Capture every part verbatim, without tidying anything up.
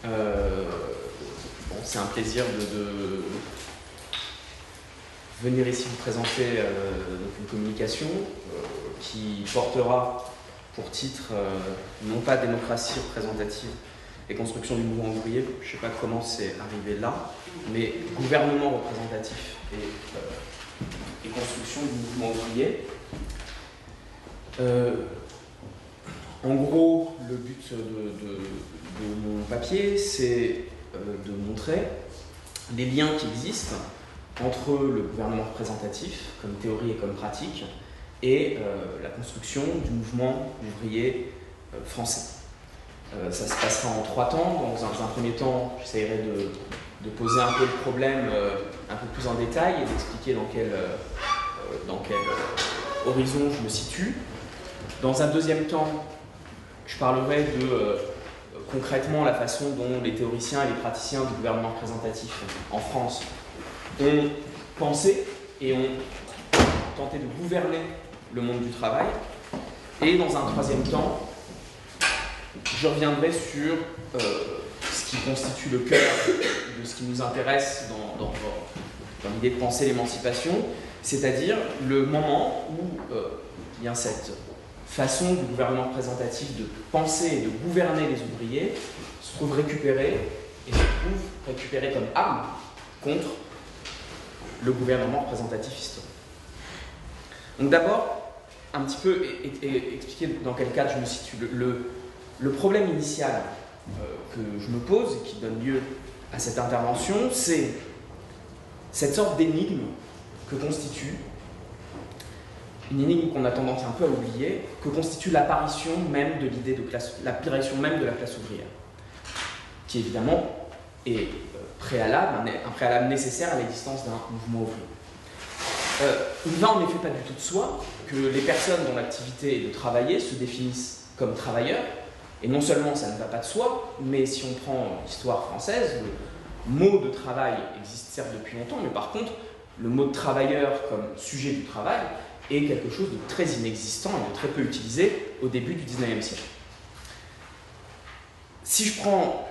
Euh, bon, c'est un plaisir de, de venir ici vous présenter euh, donc une communication euh, qui portera pour titre euh, non pas démocratie représentative et construction du mouvement ouvrier, je ne sais pas comment c'est arrivé là, mais gouvernement représentatif et, euh, et construction du mouvement ouvrier. Euh, en gros, le but de, de, de mon papier, c'est euh, de montrer les liens qui existent entre le gouvernement représentatif, comme théorie et comme pratique, et euh, la construction du mouvement ouvrier euh, français. Euh, ça se passera en trois temps. Dans un, dans un premier temps, j'essaierai de, de poser un peu le problème euh, un peu plus en détail et d'expliquer dans quel, euh, dans quel euh, horizon je me situe. Dans un deuxième temps, je parlerai de euh, concrètement la façon dont les théoriciens et les praticiens du gouvernement représentatif en France ont pensé et ont tenté de gouverner le monde du travail. Et dans un troisième temps, je reviendrai sur euh, ce qui constitue le cœur de ce qui nous intéresse dans, dans, dans l'idée de penser l'émancipation, c'est-à-dire le moment où euh, il y a cette façon du gouvernement représentatif de penser et de gouverner les ouvriers se trouve récupérée et se trouve récupérée comme arme contre le gouvernement représentatif historique. Donc d'abord, un petit peu et, et, et expliquer dans quel cadre je me situe. Le, le, le problème initial euh, que je me pose et qui donne lieu à cette intervention, c'est cette sorte d'énigme que constitue, une énigme qu'on a tendance un peu à oublier, que constitue l'apparition même de l'idée de classe, l'apparition même de la classe ouvrière, qui évidemment est préalable, un préalable nécessaire à l'existence d'un mouvement ouvrier. Euh, il ne va en effet pas du tout de soi que les personnes dont l'activité est de travailler se définissent comme travailleurs, et non seulement ça ne va pas de soi, mais si on prend l'histoire française, le mot de travail existe certes depuis longtemps, mais par contre, le mot de travailleur comme sujet du travail est quelque chose de très inexistant et de très peu utilisé au début du dix-neuvième siècle. Si je prends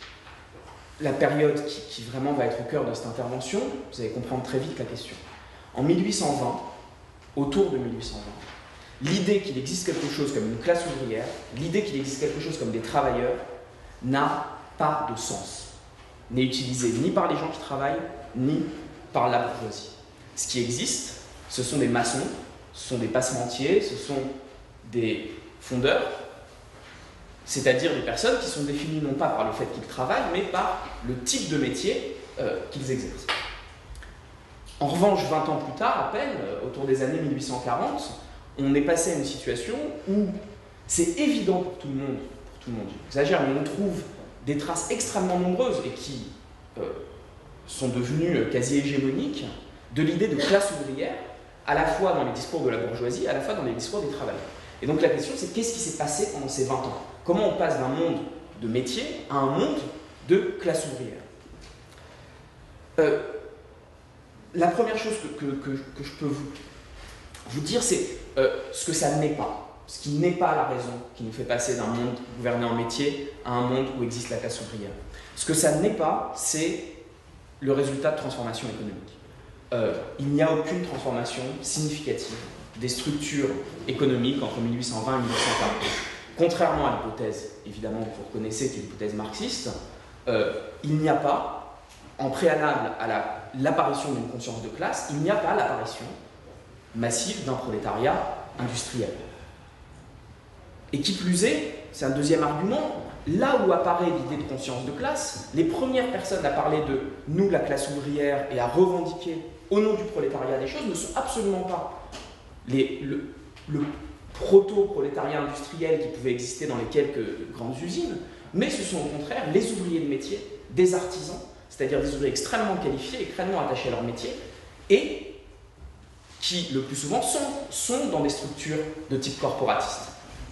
la période qui, qui vraiment va être au cœur de cette intervention, vous allez comprendre très vite la question. En mille huit cent vingt, autour de mille huit cent vingt, l'idée qu'il existe quelque chose comme une classe ouvrière, l'idée qu'il existe quelque chose comme des travailleurs, n'a pas de sens. N'est utilisée ni par les gens qui travaillent, ni par la bourgeoisie. Ce qui existe, ce sont des maçons, ce sont des passementiers, ce sont des fondeurs, c'est-à-dire des personnes qui sont définies non pas par le fait qu'ils travaillent, mais par le type de métier euh, qu'ils exercent. En revanche, vingt ans plus tard, à peine, euh, autour des années mille huit cent quarante, on est passé à une situation où c'est évident pour tout le monde, pour tout le monde, j'exagère, mais on trouve des traces extrêmement nombreuses et qui euh, sont devenues quasi hégémoniques de l'idée de classe ouvrière, à la fois dans les discours de la bourgeoisie, à la fois dans les discours des travailleurs. Et donc la question, c'est qu'est-ce qui s'est passé pendant ces vingt ans? Comment on passe d'un monde de métier à un monde de classe ouvrière? euh, La première chose que, que, que, que je peux vous, vous dire, c'est euh, ce que ça n'est pas. Ce qui n'est pas la raison qui nous fait passer d'un monde gouverné en métier à un monde où existe la classe ouvrière. Ce que ça n'est pas, c'est le résultat de transformation économique. Euh, il n'y a aucune transformation significative des structures économiques entre mille huit cent vingt et mille huit cent quarante. Contrairement à l'hypothèse, évidemment, que vous reconnaissez, qui est l'hypothèse marxiste, euh, il n'y a pas, en préalable à la, l'apparition d'une conscience de classe, il n'y a pas l'apparition massive d'un prolétariat industriel. Et qui plus est, c'est un deuxième argument, là où apparaît l'idée de conscience de classe, les premières personnes à parler de nous, la classe ouvrière, et à revendiquer au nom du prolétariat des choses ne sont absolument pas les, le, le proto-prolétariat industriel qui pouvait exister dans les quelques grandes usines, mais ce sont au contraire les ouvriers de métier, des artisans, c'est-à-dire des ouvriers extrêmement qualifiés, extrêmement attachés à leur métier, et qui, le plus souvent, sont, sont dans des structures de type corporatiste.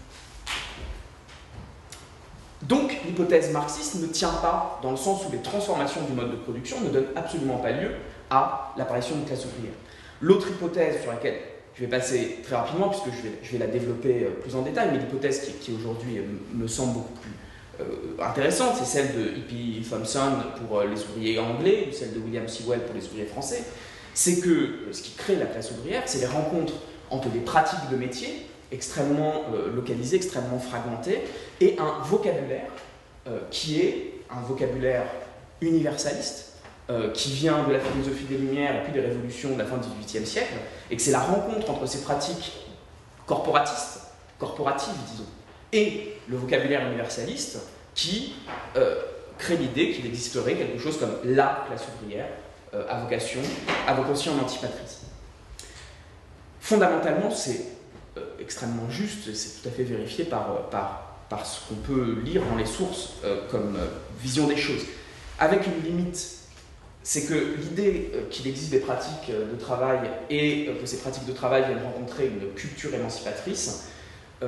Donc, l'hypothèse marxiste ne tient pas dans le sens où les transformations du mode de production ne donnent absolument pas lieu à l'apparition d'une classe ouvrière. L'autre hypothèse sur laquelle je vais passer très rapidement, puisque je vais, je vais la développer plus en détail, mais l'hypothèse qui, qui aujourd'hui me semble beaucoup plus euh, intéressantes, c'est celle de E P Thompson pour les ouvriers anglais, ou celle de William Sewell pour les ouvriers français, c'est que ce qui crée la classe ouvrière, c'est les rencontres entre des pratiques de métier extrêmement euh, localisées, extrêmement fragmentées, et un vocabulaire euh, qui est un vocabulaire universaliste, euh, qui vient de la philosophie des Lumières et puis des révolutions de la fin du dix-huitième siècle, et que c'est la rencontre entre ces pratiques corporatistes, corporatives, disons, et le vocabulaire universaliste qui euh, crée l'idée qu'il existerait quelque chose comme la classe ouvrière euh, à vocation, à vocation antipatrice. Fondamentalement, c'est euh, extrêmement juste, et c'est tout à fait vérifié par, par, par ce qu'on peut lire dans les sources euh, comme euh, vision des choses. Avec une limite, c'est que l'idée euh, qu'il existe des pratiques euh, de travail et euh, que ces pratiques de travail viennent rencontrer une culture émancipatrice euh,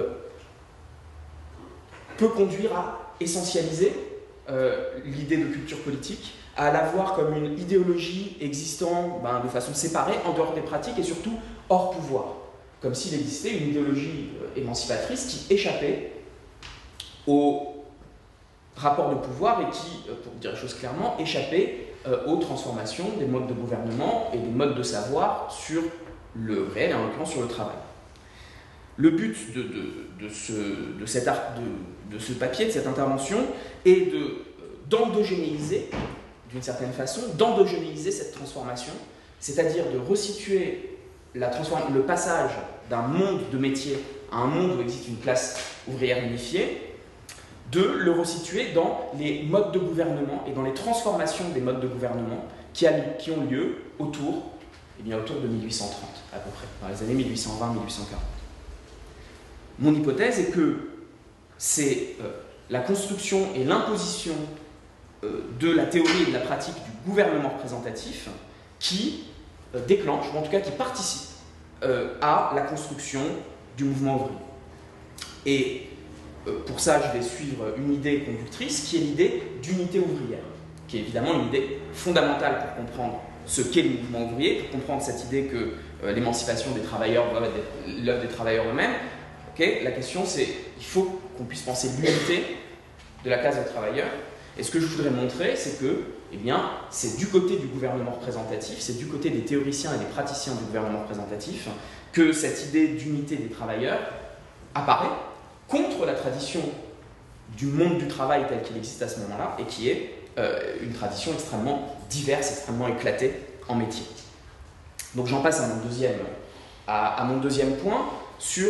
peut conduire à essentialiser euh, l'idée de culture politique, à la voir comme une idéologie existant ben, de façon séparée, en dehors des pratiques et surtout hors pouvoir. Comme s'il existait une idéologie euh, émancipatrice qui échappait au rapport de pouvoir et qui, euh, pour dire les choses clairement, échappait euh, aux transformations des modes de gouvernement et des modes de savoir sur le réel, et en l'occurrence sur le travail. Le but de, de, de, ce, de, cet art, de, de ce papier, de cette intervention, est de, euh, d'endogénéiser, d'une certaine façon, d'endogénéiser cette transformation, c'est-à-dire de resituer la le passage d'un monde de métier à un monde où existe une classe ouvrière unifiée, de le resituer dans les modes de gouvernement et dans les transformations des modes de gouvernement qui, a, qui ont lieu autour, eh bien, autour de mille huit cent trente, à peu près, dans les années mille huit cent vingt à mille huit cent quarante. Mon hypothèse est que c'est euh, la construction et l'imposition euh, de la théorie et de la pratique du gouvernement représentatif qui euh, déclenche, ou en tout cas qui participe euh, à la construction du mouvement ouvrier. Et euh, pour ça, je vais suivre une idée conductrice qui est l'idée d'unité ouvrière, qui est évidemment une idée fondamentale pour comprendre ce qu'est le mouvement ouvrier, pour comprendre cette idée que euh, l'émancipation des travailleurs doit être l'œuvre des travailleurs eux-mêmes. Okay, la question c'est, il faut qu'on puisse penser l'unité de la classe des travailleurs. Et ce que je voudrais montrer, c'est que, eh bien, c'est du côté du gouvernement représentatif, c'est du côté des théoriciens et des praticiens du gouvernement représentatif que cette idée d'unité des travailleurs apparaît contre la tradition du monde du travail tel qu'il existe à ce moment-là et qui est euh, une tradition extrêmement diverse, extrêmement éclatée en métier. Donc j'en passe à mon deuxième, à, à mon deuxième point sur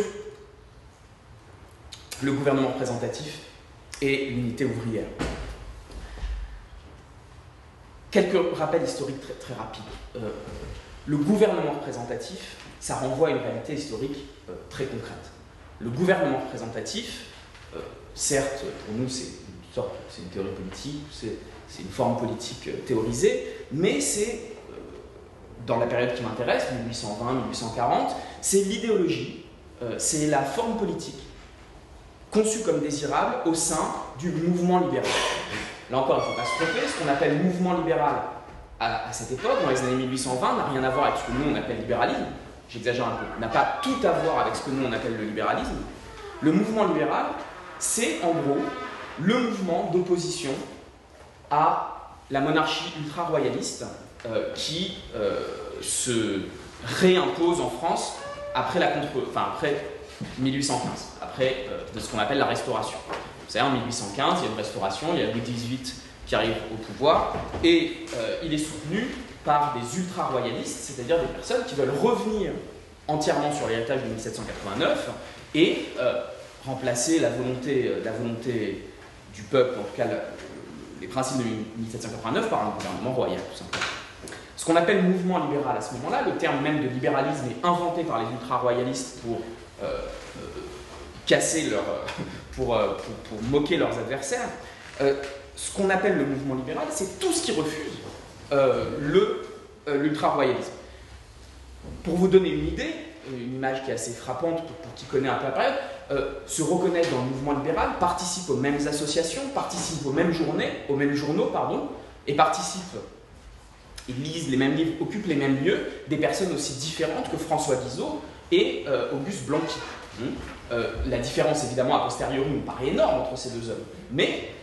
le gouvernement représentatif et l'unité ouvrière. Quelques rappels historiques très, très rapides. Euh, le gouvernement représentatif, ça renvoie à une réalité historique euh, très concrète. Le gouvernement représentatif, euh, certes, pour nous, c'est une sorte, c'est une théorie politique, c'est une forme politique euh, théorisée, mais c'est, euh, dans la période qui m'intéresse, mille huit cent vingt à mille huit cent quarante, c'est l'idéologie, euh, c'est la forme politique conçue comme désirable au sein du mouvement libéral. Là encore, il ne faut pas se tromper, ce qu'on appelle mouvement libéral à, à cette époque, dans les années mille huit cent vingt, n'a rien à voir avec ce que nous on appelle libéralisme, j'exagère un peu, n'a pas tout à voir avec ce que nous on appelle le libéralisme. Le mouvement libéral, c'est en gros le mouvement d'opposition à la monarchie ultra-royaliste euh, qui euh, se réimpose en France après, la contre... enfin, après mille huit cent quinze, après euh, de ce qu'on appelle la Restauration. Vous savez, en mille huit cent quinze, il y a une restauration, il y a Louis dix-huit qui arrive au pouvoir, et euh, il est soutenu par des ultra-royalistes, c'est-à-dire des personnes qui veulent revenir entièrement sur l'héritage de mille sept cent quatre-vingt-neuf et euh, remplacer la volonté, la volonté du peuple, en tout cas la, les principes de mille sept cent quatre-vingt-neuf, par un gouvernement royal, tout simplement. Ce qu'on appelle mouvement libéral à ce moment-là, le terme même de libéralisme est inventé par les ultra-royalistes pour euh, euh, casser leur... Pour, pour, pour moquer leurs adversaires. Euh, ce qu'on appelle le mouvement libéral, c'est tout ce qui refuse euh, l'ultra-royalisme. Pour vous donner une idée, une image qui est assez frappante pour, pour qui connaît un peu la période, euh, se reconnaître dans le mouvement libéral, participe aux mêmes associations, participe aux mêmes journées, aux mêmes journaux, pardon, et participe, ils lisent les mêmes livres, occupent les mêmes lieux, des personnes aussi différentes que François Guizot et euh, Auguste Blanqui. Hum. Euh, la différence, évidemment, a posteriori, me paraît énorme entre ces deux hommes. Mais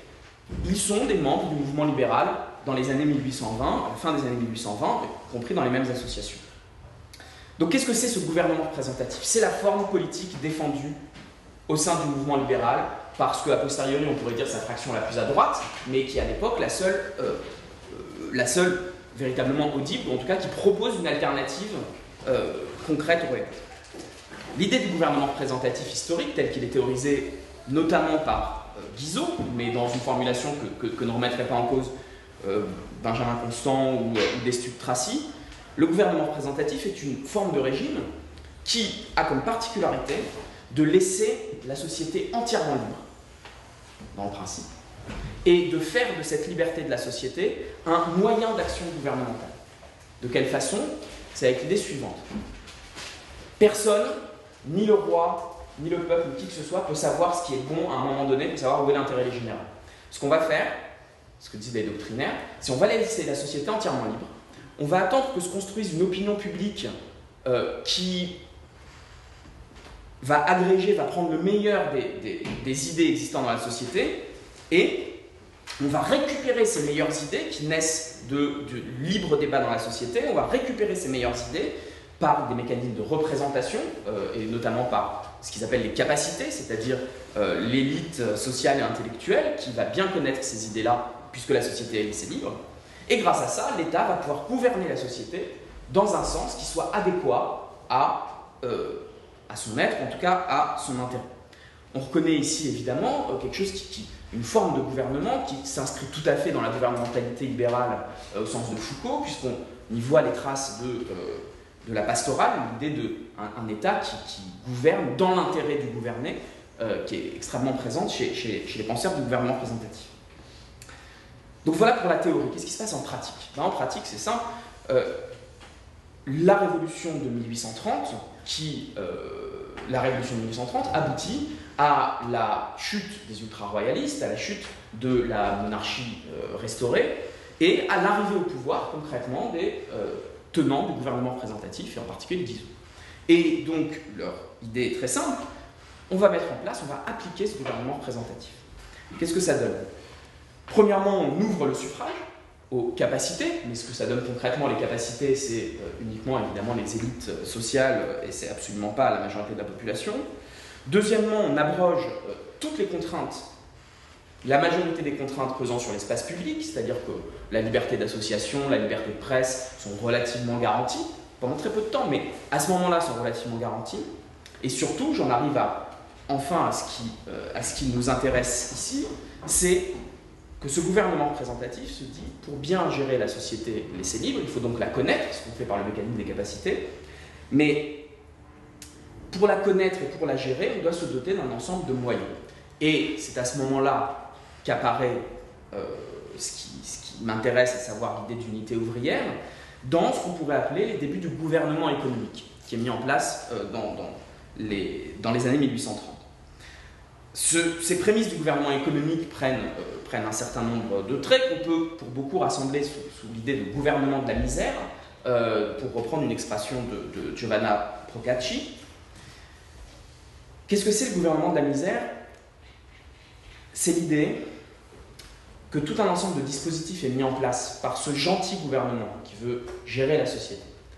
ils sont des membres du mouvement libéral dans les années mille huit cent vingt, à la fin des années mille huit cent vingt, y compris dans les mêmes associations. Donc qu'est-ce que c'est ce gouvernement représentatif? C'est la forme politique défendue au sein du mouvement libéral, parce qu'à posteriori on pourrait dire sa fraction la plus à droite, mais qui est à l'époque la seule, euh, euh, la seule véritablement audible, ou en tout cas qui propose une alternative euh, concrète au régime. L'idée du gouvernement représentatif historique, tel qu'il est théorisé notamment par euh, Guizot, mais dans une formulation que, que, que ne remettrait pas en cause euh, Benjamin Constant ou, euh, ou Destutt Tracy, le gouvernement représentatif est une forme de régime qui a comme particularité de laisser la société entièrement libre, dans le principe, et de faire de cette liberté de la société un moyen d'action gouvernementale. De quelle façon? C'est avec l'idée suivante. Personne, ni le roi, ni le peuple, ni qui que ce soit, peut savoir ce qui est bon à un moment donné, pour savoir où est l'intérêt général. Ce qu'on va faire, ce que disent les doctrinaires, c'est on va laisser la société entièrement libre, on va attendre que se construise une opinion publique euh, qui va agréger, va prendre le meilleur des, des, des idées existant dans la société, et on va récupérer ces meilleures idées qui naissent de, de libre débat dans la société, on va récupérer ces meilleures idées par des mécanismes de représentation, euh, et notamment par ce qu'ils appellent les capacités, c'est-à-dire euh, l'élite sociale et intellectuelle qui va bien connaître ces idées-là, puisque la société est laissée libre. Et grâce à ça, l'État va pouvoir gouverner la société dans un sens qui soit adéquat à, euh, à son être, en tout cas à son intérêt. On reconnaît ici évidemment euh, quelque chose qui, qui, une forme de gouvernement qui s'inscrit tout à fait dans la gouvernementalité libérale euh, au sens de Foucault, puisqu'on y voit les traces de, euh, de la pastorale, l'idée d'un un État qui, qui gouverne dans l'intérêt du gouverné, euh, qui est extrêmement présente chez, chez, chez les penseurs du gouvernement représentatif. Donc voilà pour la théorie. Qu'est-ce qui se passe en pratique? Ben, en pratique, c'est simple. Euh, la révolution de mille huit cent trente, qui, euh, la révolution de mille huit cent trente aboutit à la chute des ultra-royalistes, à la chute de la monarchie euh, restaurée, et à l'arrivée au pouvoir, concrètement, des euh, tenants du gouvernement représentatif, et en particulier Guizot. Et donc, leur idée est très simple. On va mettre en place, on va appliquer ce gouvernement représentatif. Qu'est-ce que ça donne? Premièrement, on ouvre le suffrage aux capacités, mais ce que ça donne concrètement, les capacités, c'est euh, uniquement évidemment les élites euh, sociales, et c'est absolument pas la majorité de la population. Deuxièmement, on abroge euh, toutes les contraintes, la majorité des contraintes pesant sur l'espace public, c'est-à-dire que la liberté d'association, la liberté de presse sont relativement garanties, pendant très peu de temps, mais à ce moment-là sont relativement garanties. Et surtout, j'en arrive à, enfin à ce qui, euh, à ce qui nous intéresse ici, c'est que ce gouvernement représentatif se dit, pour bien gérer la société laissée libre, il faut donc la connaître, ce qu'on fait par le mécanisme des capacités, mais pour la connaître et pour la gérer, on doit se doter d'un ensemble de moyens. Et c'est à ce moment-là qu'apparaît euh, ce qui, ce qui m'intéresse, à savoir l'idée d'unité ouvrière, dans ce qu'on pourrait appeler les débuts du gouvernement économique, qui est mis en place euh, dans, dans, les, dans les années mille huit cent trente. Ce, ces prémices du gouvernement économique prennent, euh, prennent un certain nombre de traits qu'on peut pour beaucoup rassembler sous, sous l'idée de gouvernement de la misère, euh, pour reprendre une expression de, de Giovanna Procacci. Qu'est-ce que c'est le gouvernement de la misère? C'est l'idée que tout un ensemble de dispositifs est mis en place par ce gentil gouvernement qui veut gérer la société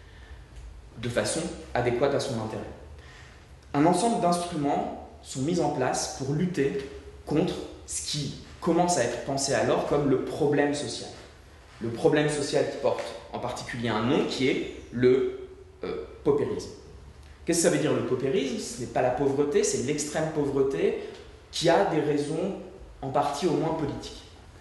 de façon adéquate à son intérêt. Un ensemble d'instruments sont mis en place pour lutter contre ce qui commence à être pensé alors comme le problème social. Le problème social qui porte en particulier un nom qui est le euh, paupérisme. Qu'est-ce que ça veut dire le paupérisme? Ce n'est pas la pauvreté, c'est l'extrême pauvreté qui a des raisons en partie au moins politiques.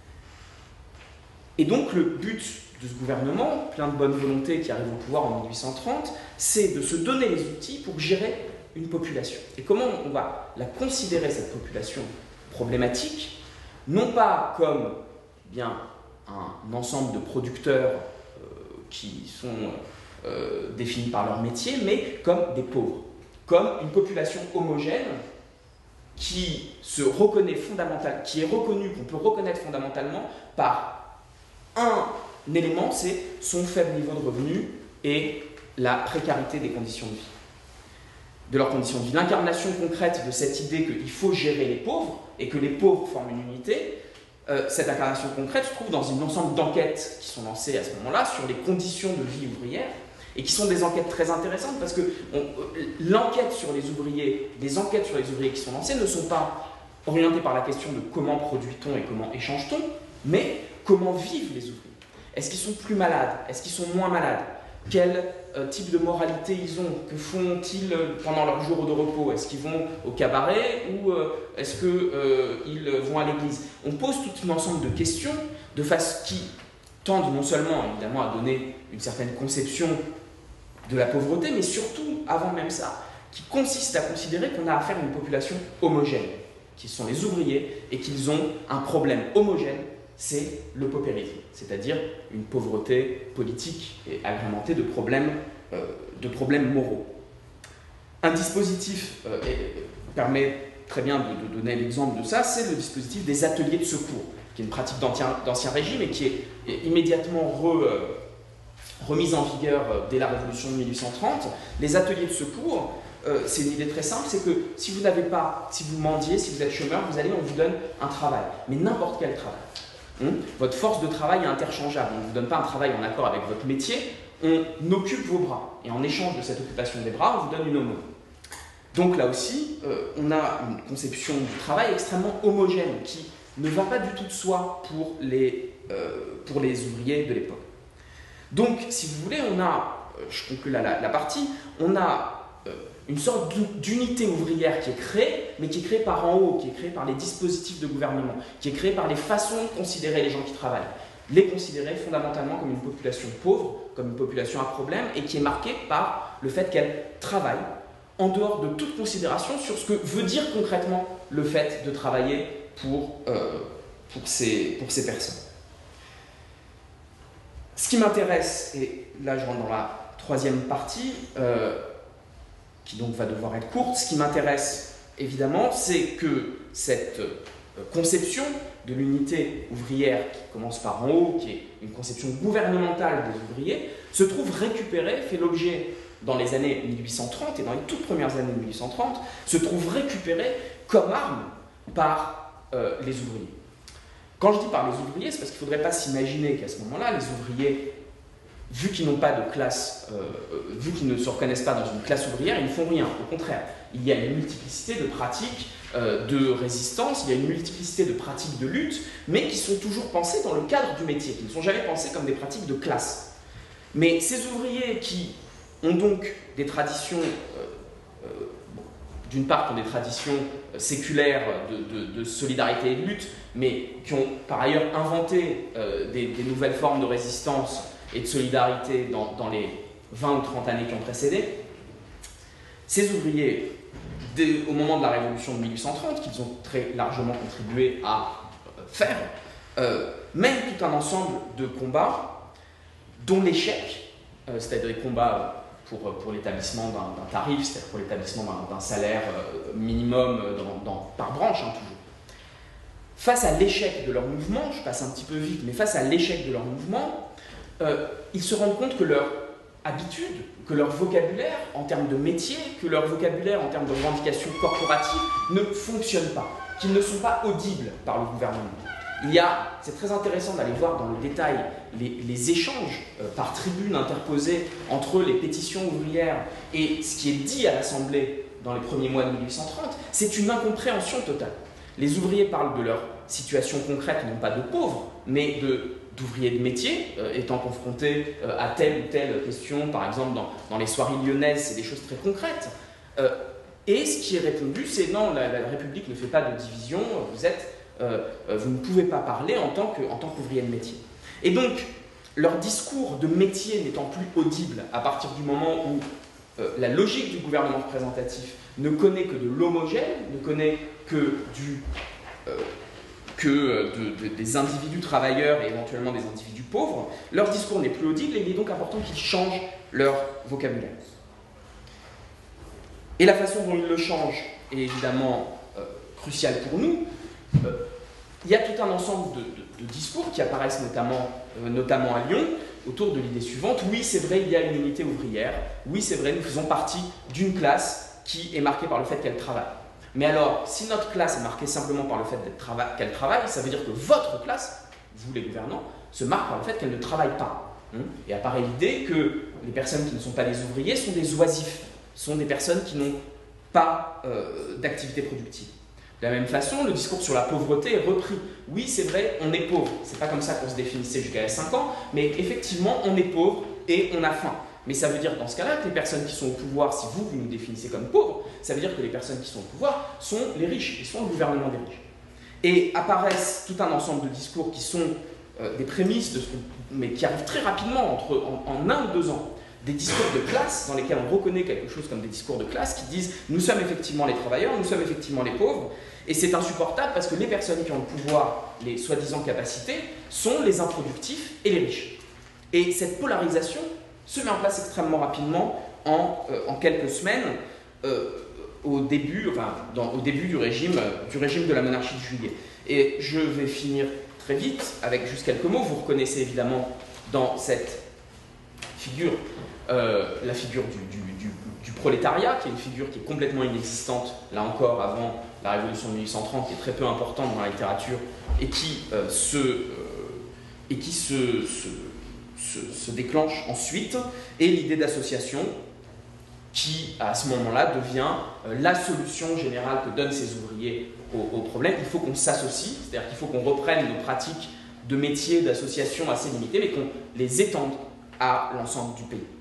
Et donc le but de ce gouvernement, plein de bonne volonté qui arrive au pouvoir en mille huit cent trente, c'est de se donner les outils pour gérer une population. Et comment on va la considérer, cette population problématique, non pas comme eh bien, un ensemble de producteurs euh, qui sont euh, définis par leur métier, mais comme des pauvres, comme une population homogène qui se reconnaît fondamentalement, qui est reconnue, qu'on peut reconnaître fondamentalement par un élément, c'est son faible niveau de revenu et la précarité des conditions de vie. De leurs conditions de vie. L'incarnation concrète de cette idée qu'il faut gérer les pauvres et que les pauvres forment une unité euh, cette incarnation concrète se trouve dans un ensemble d'enquêtes qui sont lancées à ce moment-là sur les conditions de vie ouvrière, et qui sont des enquêtes très intéressantes parce que euh, l'enquête sur les ouvriers, les enquêtes sur les ouvriers qui sont lancées ne sont pas orientées par la question de comment produit-on et comment échange-t-on, mais comment vivent les ouvriers. Est-ce qu'ils sont plus malades? Est-ce qu'ils sont moins malades? Quel euh, type de moralité ils ont? Que font-ils pendant leurs jours de repos? Est-ce qu'ils vont au cabaret ou euh, est-ce qu'ils euh, vont à l'église? On pose tout un ensemble de questions de face qui tendent non seulement évidemment à donner une certaine conception de la pauvreté, mais surtout, avant même ça, qui consiste à considérer qu'on a affaire à une population homogène, qui sont les ouvriers, et qu'ils ont un problème homogène, c'est le paupérisme, c'est-à-dire une pauvreté politique et agrémentée de problèmes, euh, de problèmes moraux. Un dispositif euh, est, permet très bien de, de donner l'exemple de ça, c'est le dispositif des ateliers de secours, qui est une pratique d'Ancien Régime et qui est, est immédiatement re, euh, remise en vigueur euh, dès la Révolution de mille huit cent trente. Les ateliers de secours, euh, c'est une idée très simple, c'est que si vous n'avez pas, si vous mendiez, si vous êtes chômeur, vous allez, on vous donne un travail, mais n'importe quel travail. Hum, votre force de travail est interchangeable, on ne vous donne pas un travail en accord avec votre métier, on occupe vos bras, et en échange de cette occupation des bras, on vous donne une aumône. Donc là aussi, euh, on a une conception du travail extrêmement homogène, qui ne va pas du tout de soi pour les, euh, pour les ouvriers de l'époque. Donc, si vous voulez, on a, euh, je conclue la, la, la partie, on a euh, une sorte d'unité ouvrière qui est créée, mais qui est créée par en haut, qui est créée par les dispositifs de gouvernement, qui est créée par les façons de considérer les gens qui travaillent, les considérer fondamentalement comme une population pauvre, comme une population à problème, et qui est marquée par le fait qu'elle travaille en dehors de toute considération sur ce que veut dire concrètement le fait de travailler pour, euh, pour, ces, pour ces personnes. Ce qui m'intéresse, et là je rentre dans la troisième partie, euh, qui donc va devoir être courte, ce qui m'intéresse évidemment, c'est que cette euh, conception de l'unité ouvrière qui commence par en haut, qui est une conception gouvernementale des ouvriers, se trouve récupérée, fait l'objet dans les années mille huit cent trente et dans les toutes premières années de mille huit cent trente, se trouve récupérée comme arme par euh, les ouvriers. Quand je dis par les ouvriers, c'est parce qu'il ne faudrait pas s'imaginer qu'à ce moment-là, les ouvriers, vu qu'ils n'ont pas de classe, euh, vu qu'ils ne se reconnaissent pas dans une classe ouvrière, ils ne font rien. Au contraire, il y a une multiplicité de pratiques euh, de résistance, il y a une multiplicité de pratiques de lutte, mais qui sont toujours pensées dans le cadre du métier, qui ne sont jamais pensées comme des pratiques de classe. Mais ces ouvriers qui ont donc des traditions, euh, euh, d'une part, qui ont des traditions séculaires de, de, de solidarité et de lutte, mais qui ont par ailleurs inventé euh, des, des nouvelles formes de résistance et de solidarité dans, dans les vingt ou trente années qui ont précédé, ces ouvriers, dès, au moment de la Révolution de mille huit cent trente, qu'ils ont très largement contribué à euh, faire, euh, mènent tout un ensemble de combats dont l'échec, euh, c'est-à-dire des combats pour, pour l'établissement d'un tarif, c'est-à-dire pour l'établissement d'un salaire euh, minimum dans, dans, par branche, hein, toujours. Face à l'échec de leur mouvement, je passe un petit peu vite, mais face à l'échec de leur mouvement, euh, ils se rendent compte que leur habitude, que leur vocabulaire en termes de métier, que leur vocabulaire en termes de revendications corporatives ne fonctionne pas, qu'ils ne sont pas audibles par le gouvernement. Il y a, c'est très intéressant d'aller voir dans le détail les, les échanges euh, par tribune interposés entre les pétitions ouvrières et ce qui est dit à l'Assemblée dans les premiers mois de mille huit cent trente, c'est une incompréhension totale. Les ouvriers parlent de leur situation concrète, non pas de pauvres, mais d'ouvriers de, de métier, euh, étant confrontés euh, à telle ou telle question, par exemple dans, dans les soirées lyonnaises, c'est des choses très concrètes. Euh, et ce qui est répondu, c'est non, la, la République ne fait pas de division, vous êtes... Euh, vous ne pouvez pas parler en tant qu'ouvrier de métier. Et donc, leur discours de métier n'étant plus audible à partir du moment où euh, la logique du gouvernement représentatif ne connaît que de l'homogène, ne connaît que, du, euh, que de, de, des individus travailleurs et éventuellement des individus pauvres, leur discours n'est plus audible et il est donc important qu'ils changent leur vocabulaire. Et la façon dont ils le changent est évidemment euh, cruciale pour nous. Euh, il y a tout un ensemble de, de, de discours qui apparaissent notamment, euh, notamment à Lyon autour de l'idée suivante. Oui, c'est vrai, il y a une unité ouvrière. Oui, c'est vrai, nous faisons partie d'une classe qui est marquée par le fait qu'elle travaille. Mais alors, si notre classe est marquée simplement par le fait qu'elle travaille, ça veut dire que votre classe, vous les gouvernants, se marque par le fait qu'elle ne travaille pas. Et apparaît l'idée que les personnes qui ne sont pas des ouvriers sont des oisifs, sont des personnes qui n'ont pas euh, d'activité productive. De la même façon, le discours sur la pauvreté est repris. Oui, c'est vrai, on est pauvre. C'est pas comme ça qu'on se définissait jusqu'à il y a cinq ans, mais effectivement, on est pauvre et on a faim. Mais ça veut dire dans ce cas-là que les personnes qui sont au pouvoir, si vous, vous nous définissez comme pauvres, ça veut dire que les personnes qui sont au pouvoir sont les riches, ils sont le gouvernement des riches. Et apparaissent tout un ensemble de discours qui sont euh, des prémices, de ce mais qui arrivent très rapidement, entre, en, en un ou deux ans, des discours de classe dans lesquels on reconnaît quelque chose comme des discours de classe qui disent « nous sommes effectivement les travailleurs, nous sommes effectivement les pauvres », et c'est insupportable parce que les personnes qui ont le pouvoir, les soi-disant capacités, sont les improductifs et les riches. Et cette polarisation se met en place extrêmement rapidement en, euh, en quelques semaines, euh, au, début, enfin, dans, au début du régime, euh, du régime de la monarchie de Juillet. Et je vais finir très vite avec juste quelques mots. Vous reconnaissez évidemment dans cette figure euh, la figure du, du, du, du prolétariat, qui est une figure qui est complètement inexistante, là encore, avant la Révolution de mille huit cent trente, qui est très peu importante dans la littérature, et qui, euh, se, euh, et qui se, se, se, se déclenche ensuite, et l'idée d'association, qui, à ce moment-là, devient euh, la solution générale que donnent ces ouvriers au, au problème. Il faut qu'on s'associe, c'est-à-dire qu'il faut qu'on reprenne nos pratiques de métiers, d'associations assez limitées, mais qu'on les étende à l'ensemble du pays.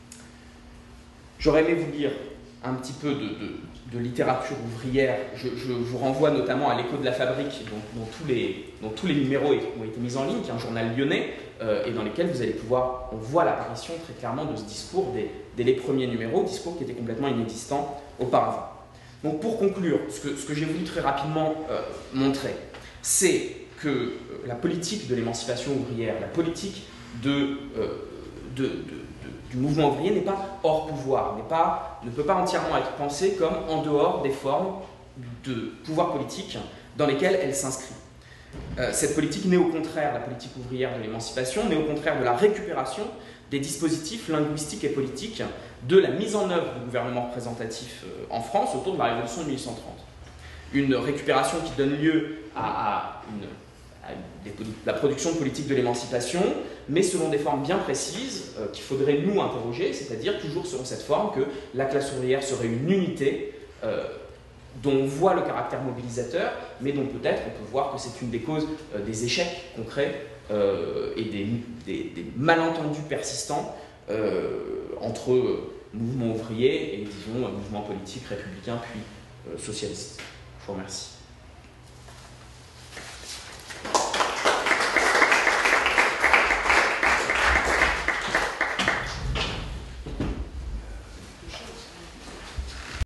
J'aurais aimé vous lire un petit peu de, de, de littérature ouvrière. Je, je vous renvoie notamment à l'Écho de la Fabrique, dont, dont, tous les, dont tous les numéros ont été mis en ligne, qui est un journal lyonnais, euh, et dans lesquels vous allez pouvoir, on voit l'apparition très clairement de ce discours dès, dès les premiers numéros, discours qui était complètement inexistant auparavant. Donc pour conclure, ce que, ce que j'ai voulu très rapidement euh, montrer, c'est que euh, la politique de l'émancipation ouvrière, la politique de, euh, de, de, de, du mouvement ouvrier n'est pas hors pouvoir, n'est pas, ne peut pas entièrement être pensée comme en dehors des formes de pouvoir politique dans lesquelles elle s'inscrit. Euh, cette politique n'est au contraire, la politique ouvrière de l'émancipation, n'est au contraire de la récupération des dispositifs linguistiques et politiques de la mise en œuvre du gouvernement représentatif euh, en France autour de la Révolution de mille huit cent trente. Une récupération qui donne lieu à, à une la production de politique de l'émancipation, mais selon des formes bien précises euh, qu'il faudrait nous interroger, c'est-à-dire toujours selon cette forme que la classe ouvrière serait une unité euh, dont on voit le caractère mobilisateur, mais dont peut-être on peut voir que c'est une des causes euh, des échecs concrets euh, et des, des, des malentendus persistants euh, entre euh, mouvement ouvrier et, disons, mouvement politique républicain puis euh, socialiste. Je vous remercie.